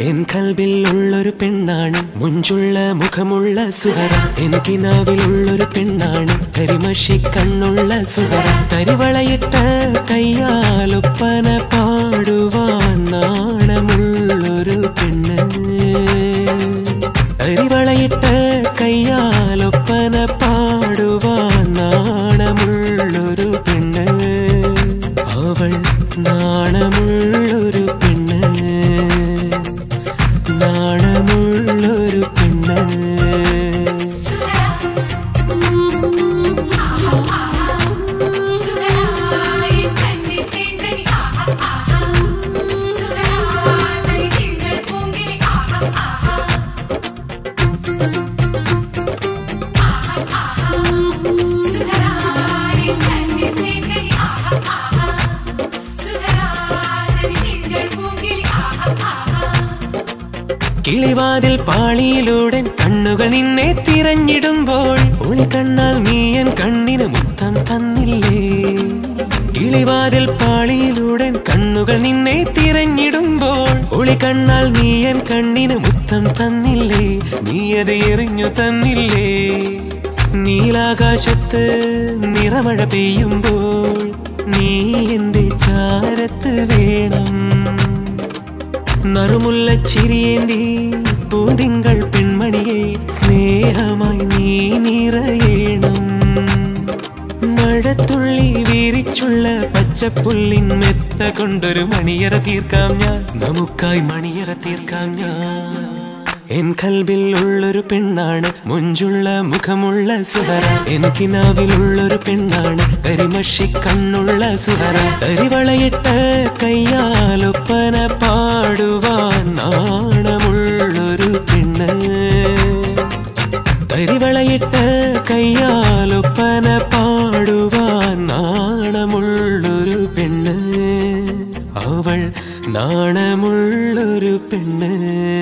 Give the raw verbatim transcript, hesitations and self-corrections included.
N കൽബിലുള്ളൊരു പെണ്ണാണ്, മുഞ്ചുള്ള മുഖമുള്ള Suhara. N കിനാവിലുള്ളൊരു പെണ്ണാണ്, കരിമഷി കണ്ണുള്ള സുഹറ. തരിവളയിട്ട കയ്യാലൊപ്പന പാടുവാൻ നാണമുള്ളൊരു പെണ്ണ്. തരിവളയിട്ട കയ്യാലൊപ്പന പാടുവാൻ നാണമുള്ളൊരു പെണ്ണ്. അവൾ നാണമുള്ളൊരു പെണ്ണ്, നാണമുള്ളൊരു പെണ്ണ്. കിളിവാതിൽ പാളിയിലൂടെ കണ്ണുകൾ നിന്നെ തിരഞ്ഞിടുമ്പോൾ ഒളിക്കണ്ണാൽ നീയൻ കണ്ണിന് മുത്തം തന്നില്ലേ. കിളിവാതിൽ പാളിയിലൂടെ കണ്ണുകൾ നിന്നെ തിരഞ്ഞിടുമ്പോൾ ഒളിക്കണ്ണാൽ നീയൻ കണ്ണിന് മുത്തം തന്നില്ലേ. നീയത് എറിഞ്ഞു തന്നില്ലേ. നീലാകാശത്ത് നിറമഴ പെയ്യുമ്പോൾ നീ എന്റെ ചാരത്ത് വേണം. നറുമുല്ല ചിരിയേന്തി പൂതിങ്കൾ പെൺമണിയെ സ്നേഹമായി നീ നിറയേണം. മഴത്തുള്ളി വീരിച്ചുള്ള പച്ചപ്പുല്ലിൻ മെത്ത കൊണ്ടൊരു മണിയറ തീർക്കാം ഞാൻ, നമുക്കായി മണിയറ തീർക്കാം ഞാൻ. എൻ കൽബിലുള്ളൊരു പെണ്ണാണ്, മുഞ്ചുള്ള മുഖമുള്ള സുഹറ. എൻ കിനാവിലുള്ളൊരു പെണ്ണാണ്, കരിമഷി കണ്ണുള്ള സുഹറ. തരിവളയിട്ട കയ്യാലൊപ്പന പാടുവാൻ നാണമുള്ളൊരു പെണ്ണ്. തരിവളയിട്ട കയ്യാലൊപ്പന പാടുവാൻ നാണമുള്ളൊരു പെണ്ണ്. അവൾ നാണമുള്ളൊരു പെണ്ണ്.